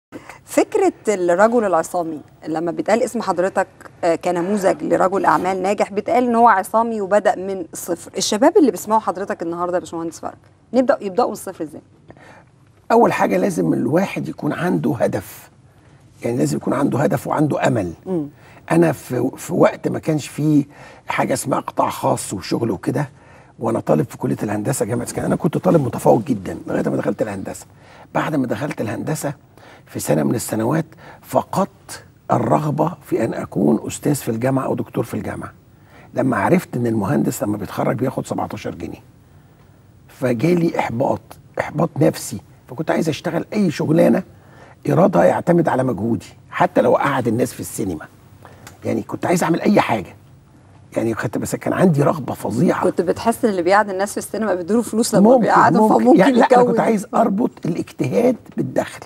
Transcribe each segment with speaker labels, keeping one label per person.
Speaker 1: فكرة الرجل العصامي لما بيتقال اسم حضرتك كنموذج لرجل أعمال ناجح، بيتقال إن هو عصامي وبدأ من الصفر. الشباب اللي بيسمعوا حضرتك النهارده يا باشمهندس فرج يبدأوا من الصفر إزاي؟
Speaker 2: أول حاجة لازم الواحد يكون عنده هدف، يعني لازم يكون عنده هدف وعنده أمل. أنا في وقت ما كانش فيه حاجة اسمها قطاع خاص وشغل وكده، وأنا طالب في كلية الهندسة جامعة اسكندرية. أنا كنت طالب متفوق جدا لغاية ما دخلت الهندسة. بعد ما دخلت الهندسة في سنة من السنوات فقدت الرغبة في أن أكون أستاذ في الجامعة أو دكتور في الجامعة، لما عرفت أن المهندس لما بيتخرج بياخد 17 جنيه. فجالي إحباط نفسي، فكنت عايز أشتغل أي شغلانة إرادة يعتمد على مجهودي، حتى لو أقعد الناس في السينما. يعني كنت عايز أعمل أي حاجة، يعني بس كان عندي رغبة فظيعة.
Speaker 1: كنت بتحس ان اللي بيقعد الناس في السينما بيدوا له لما بيقعدوا، فممكن
Speaker 2: يعني لا، أنا كنت عايز أربط الاجتهاد بالدخل.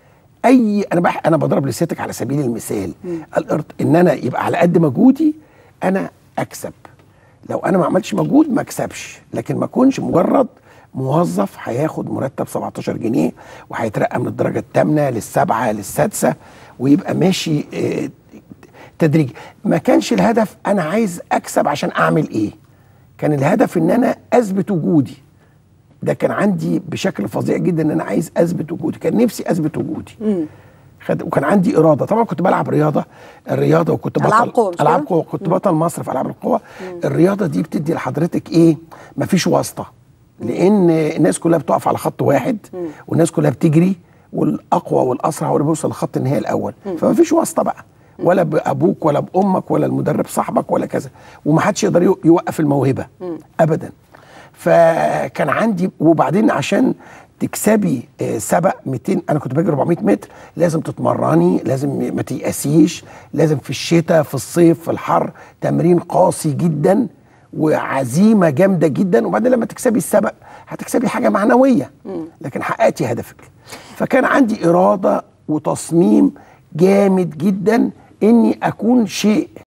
Speaker 2: انا بضرب لسيادتك على سبيل المثال ان انا يبقى على قد مجهودي انا اكسب. لو انا ما عملتش مجهود ما اكسبش، لكن ما اكونش مجرد موظف هياخد مرتب 17 جنيه وهيترقى من الدرجه الثامنه للسابعه للسادسه ويبقى ماشي تدريجي. ما كانش الهدف انا عايز اكسب عشان اعمل ايه، كان الهدف ان انا اثبت وجودي. ده كان عندي بشكل فظيع جدا، ان انا عايز اثبت وجودي، كان نفسي اثبت وجودي. وكان عندي اراده. طبعا كنت بلعب الرياضه وكنت بطل العاب قوه، كنت بطل مصر في العاب القوه. الرياضه دي بتدي لحضرتك ايه؟ مفيش واسطه، لان الناس كلها بتقف على خط واحد والناس كلها بتجري، والاقوى والاسرع هو اللي بيوصل لخط النهايه الاول. فمفيش واسطه بقى، ولا بابوك ولا بامك ولا المدرب صاحبك ولا كذا، ومحدش يقدر يوقف الموهبه ابدا. فكان عندي، وبعدين عشان تكسبي سبق 200، انا كنت بجري 400 متر، لازم تتمرني، لازم ما تيأسيش، لازم في الشتاء في الصيف في الحر تمرين قاسي جدا وعزيمه جامده جدا، وبعدين لما تكسبي السبق هتكسبي حاجه معنويه، لكن حققتي هدفك. فكان عندي اراده وتصميم جامد جدا اني اكون شيء